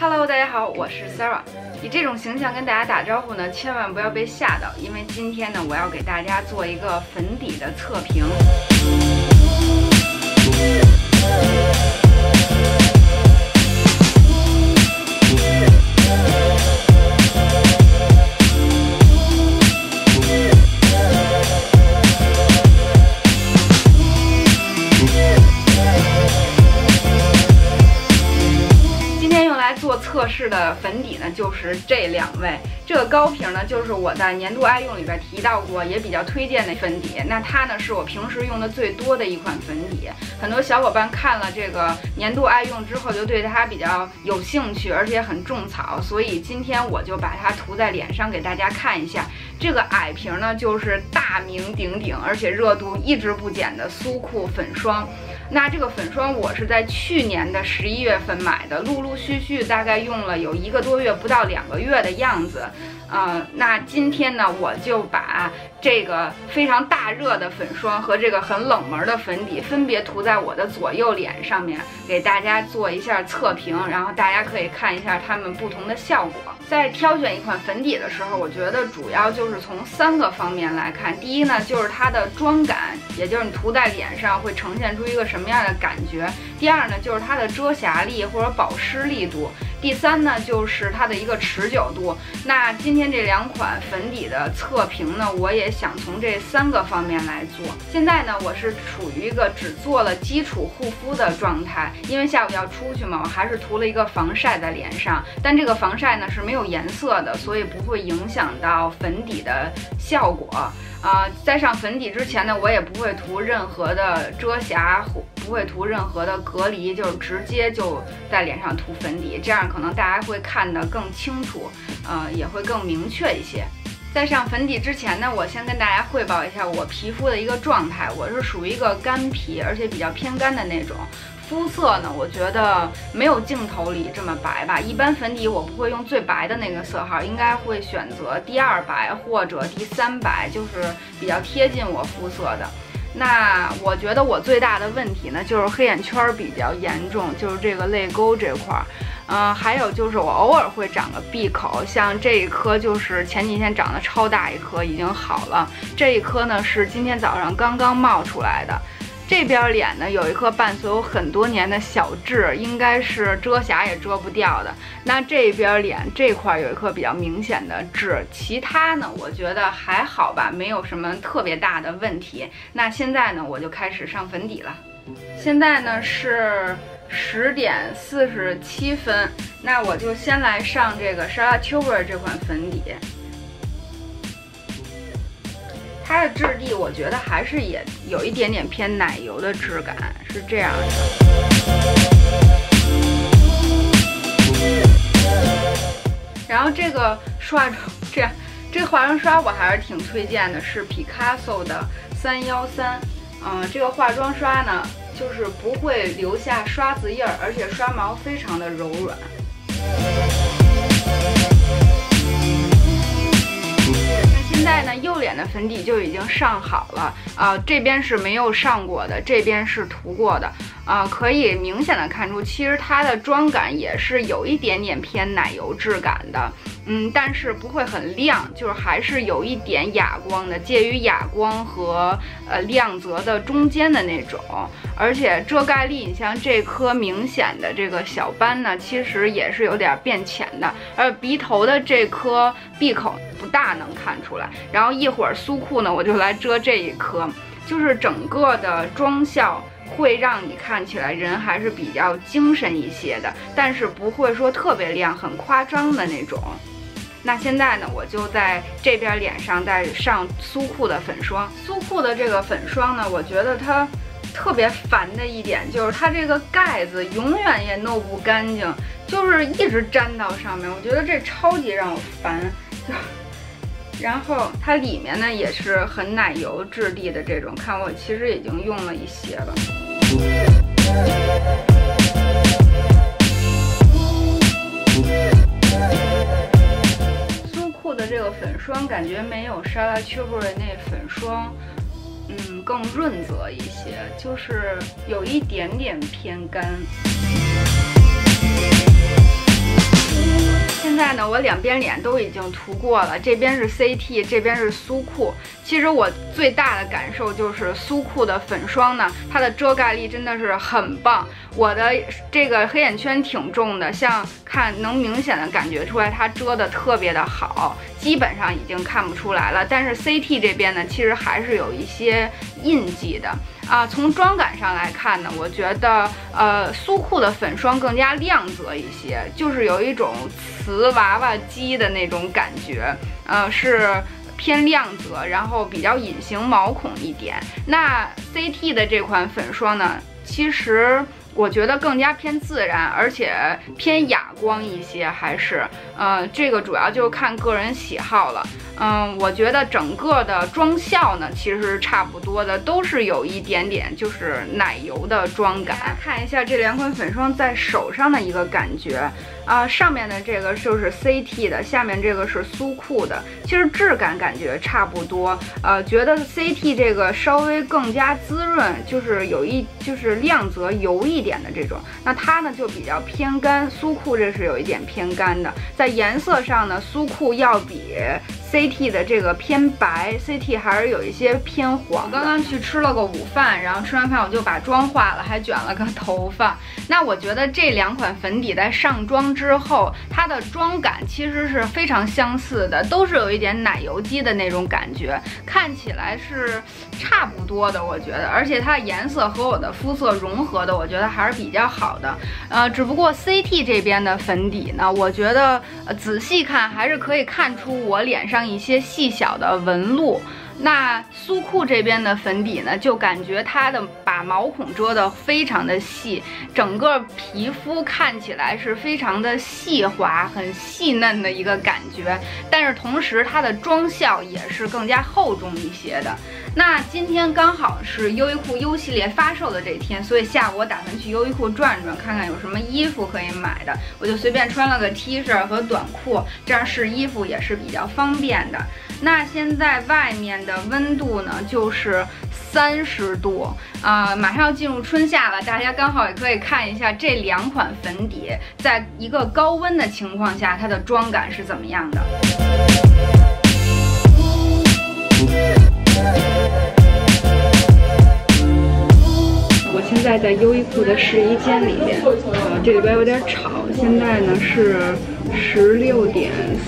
Hello， 大家好，我是 Sarah。以这种形象跟大家打招呼呢，千万不要被吓到，因为今天呢，我要给大家做一个粉底的测评。做测试的粉底呢，就是这两位。这个高瓶呢，就是我在年度爱用里边提到过，也比较推荐的粉底。那它呢，是我平时用的最多的一款粉底。很多小伙伴看了这个年度爱用之后，就对它比较有兴趣，而且很种草。所以今天我就把它涂在脸上给大家看一下。这个矮瓶呢，就是大名鼎鼎，而且热度一直不减的苏酷粉霜。那这个粉霜我是在去年的11月份买的，陆陆续续大概用了有1个多月，不到2个月的样子。那今天呢，我就把这个非常大热的粉霜和这个很冷门的粉底分别涂在我的左右脸上面，给大家做一下测评，然后大家可以看一下它们不同的效果。在挑选一款粉底的时候，我觉得主要就是从3个方面来看。第一呢，就是它的妆感，也就是你涂在脸上会呈现出一个什么样的感觉。第二呢，就是它的遮瑕力或者保湿力度。第三呢，就是它的一个持久度。那今天这2款粉底的测评呢，我也想从这3个方面来做。现在呢，我是处于一个只做了基础护肤的状态，因为下午要出去嘛，我还是涂了一个防晒在脸上。但这个防晒呢是没有颜色的，所以不会影响到粉底的效果。在上粉底之前呢，我也不会涂任何的遮瑕，不会涂任何的隔离，就是直接就在脸上涂粉底，这样可能大家会看得更清楚，也会更明确一些。在上粉底之前呢，我先跟大家汇报一下我皮肤的一个状态。我是属于一个干皮，而且比较偏干的那种。肤色呢，我觉得没有镜头里这么白吧。一般粉底我不会用最白的那个色号，应该会选择第2白或者第3白，就是比较贴近我肤色的。那我觉得我最大的问题呢，就是黑眼圈比较严重，就是这个泪沟这块儿。还有就是我偶尔会长个闭口，像这一颗就是前几天长得超大一颗，已经好了。这一颗呢是今天早上刚刚冒出来的。这边脸呢有一颗伴随我很多年的小痣，应该是遮瑕也遮不掉的。那这边脸这块有一颗比较明显的痣，其他呢我觉得还好吧，没有什么特别大的问题。那现在呢我就开始上粉底了。现在呢是10点47分，那我就先来上这个 Charlotte Tilbury 这款粉底。它的质地我觉得还是也有一点点偏奶油的质感，是这样的。然后这个刷妆这个化妆刷我还是挺推荐的，是 Picasso 的313。这个化妆刷呢，就是不会留下刷子印儿，而且刷毛非常的柔软。现在呢，右脸的粉底就已经上好了，这边是没有上过的，这边是涂过的，可以明显的看出，其实它的妆感也是有一点点偏奶油质感的，但是不会很亮，就是还是有一点哑光的，介于哑光和亮泽的中间的那种。而且遮盖力，你像这颗明显的这个小斑呢，其实也是有点变浅的，而鼻头的这颗闭口不大能看出来。然后一会儿苏酷呢，我就来遮这一颗，就是整个的妆效会让你看起来人还是比较精神一些的，但是不会说特别亮、很夸张的那种。那现在呢，我就在这边脸上再上苏酷的粉霜。苏酷的这个粉霜呢，我觉得它特别烦的一点就是它这个盖子永远也弄不干净，就是一直粘到上面，我觉得这超级让我烦。然后它里面呢也是很奶油质地的这种，看我其实已经用了一些了。苏酷的这个粉霜感觉没有 Charlotte Tilbury 那粉霜更润泽一些，就是有一点点偏干。 两边脸都已经涂过了，这边是 CT， 这边是苏酷。其实我最大的感受就是苏酷的粉霜呢，它的遮盖力真的是很棒。我的这个黑眼圈挺重的，像看能明显的感觉出来它遮的特别的好，基本上已经看不出来了。但是 CT 这边呢，其实还是有一些印记的。从妆感上来看呢，我觉得苏酷的粉霜更加亮泽一些，就是有一种瓷娃娃机的那种感觉，是偏亮泽，然后比较隐形毛孔一点。那 CT 的这款粉霜呢，其实我觉得更加偏自然，而且偏哑光一些，还是这个主要就看个人喜好了。我觉得整个的妆效呢，其实是差不多的，都是有一点点就是奶油的妆感。大家看一下这两款粉霜在手上的一个感觉上面的这个就是 CT 的，下面这个是苏酷的，其实质感感觉差不多。觉得 CT 这个稍微更加滋润，就是就是亮泽油一点的这种。那它呢就比较偏干，苏酷这是有一点偏干的。在颜色上呢，苏酷要比CT 的这个偏白 ，CT 还是有一些偏黄。我刚刚去吃了个午饭，然后吃完饭我就把妆化了，还卷了个头发。那我觉得这两款粉底在上妆之后，它的妆感其实是非常相似的，都是有一点奶油肌的那种感觉，看起来是差不多的，我觉得。而且它的颜色和我的肤色融合的，我觉得还是比较好的。只不过 CT 这边的粉底呢，我觉得仔细看还是可以看出我脸上一些细小的纹路。那苏酷这边的粉底呢，就感觉它的把毛孔遮得非常的细，整个皮肤看起来是非常的细滑、很细嫩的一个感觉，但是同时它的妆效也是更加厚重一些的。那今天刚好是优衣库 U 系列发售的这天，所以下午我打算去优衣库转转，看看有什么衣服可以买的。我就随便穿了个 T 恤和短裤，这样试衣服也是比较方便的。那现在外面的温度呢，就是30度，马上要进入春夏了，大家刚好也可以看一下这两款粉底在一个高温的情况下，它的妆感是怎么样的。我现在在优衣库的试衣间里面，这里边有点吵，现在呢是16点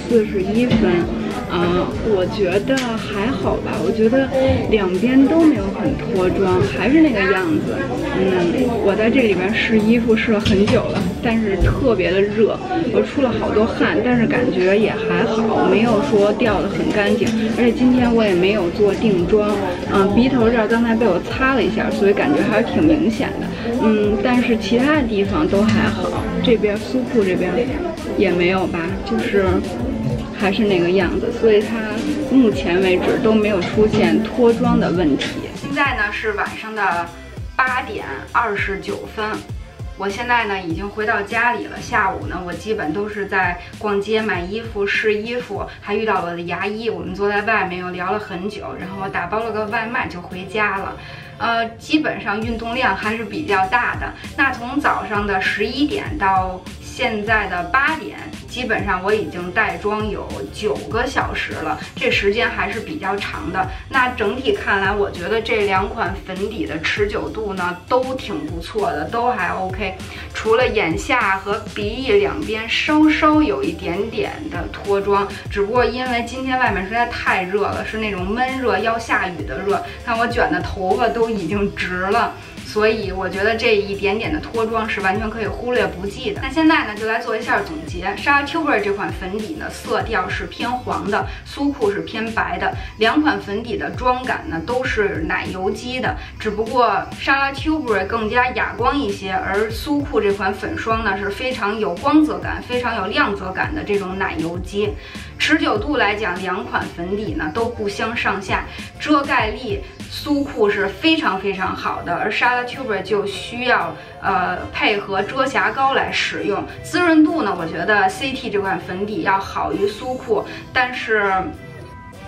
41分。我觉得还好吧，我觉得两边都没有很脱妆，还是那个样子。我在这里边试衣服试了很久了，但是特别的热，我出了好多汗，但是感觉也还好，没有说掉得很干净。而且今天我也没有做定妆，鼻头这儿刚才被我擦了一下，所以感觉还是挺明显的。但是其他的地方都还好，这边苏酷这边也没有吧，就是还是那个样子，所以它目前为止都没有出现脱妆的问题。现在呢是晚上的8点29分，我现在呢已经回到家里了。下午呢我基本都是在逛街买衣服、试衣服，还遇到我的牙医，我们坐在外面又聊了很久，然后我打包了个外卖就回家了。基本上运动量还是比较大的。那从早上的11点到现在的8点，基本上我已经带妆有9个小时了，这时间还是比较长的。那整体看来，我觉得这两款粉底的持久度呢都挺不错的，都还 OK。除了眼下和鼻翼两边稍稍有一点点的脱妆，只不过因为今天外面实在太热了，是那种闷热要下雨的热，看我卷的头发都已经直了。所以我觉得这一点点的脱妆是完全可以忽略不计的。那现在呢，就来做一下总结。莎拉 Tilbury 这款粉底呢，色调是偏黄的，苏酷是偏白的。两款粉底的妆感呢，都是奶油肌的，只不过莎拉 Tilbury 更加哑光一些，而苏酷这款粉霜呢，是非常有光泽感、非常有亮泽感的这种奶油肌。持久度来讲，两款粉底呢都不相上下，遮盖力苏酷是非常非常好的，而莎拉 Tilbury 就需要配合遮瑕膏来使用。滋润度呢，我觉得 CT 这款粉底要好于苏酷，但是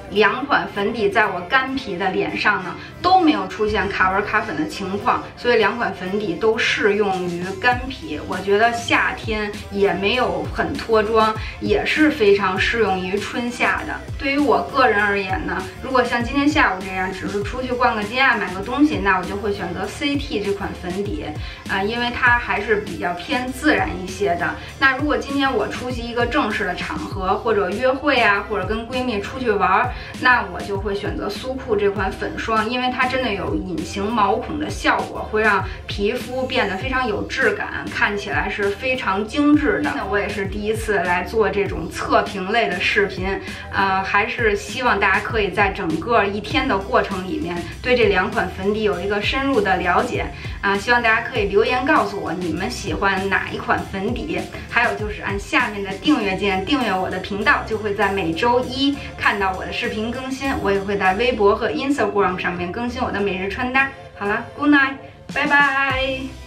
2款粉底在我干皮的脸上呢都没有出现卡纹卡粉的情况，所以2款粉底都适用于干皮。我觉得夏天也没有很脱妆，也是非常适用于春夏的。对于我个人而言呢，如果像今天下午这样只是出去逛个街啊买个东西，那我就会选择 CT 这款粉底因为它还是比较偏自然一些的。那如果今天我出席一个正式的场合，或者约会啊，或者跟闺蜜出去玩，那我就会选择苏酷这款粉霜，因为它真的有隐形毛孔的效果，会让皮肤变得非常有质感，看起来是非常精致的。那我也是第一次来做这种测评类的视频，还是希望大家可以在整个一天的过程里面对这2款粉底有一个深入的了解希望大家可以留言告诉我你们喜欢哪一款粉底，还有就是按下面的订阅键订阅我的频道，就会在每周一看到我的视频更新。我也会在微博和 Instagram 上面更新我的每日穿搭。好了 ，Good night， 拜拜。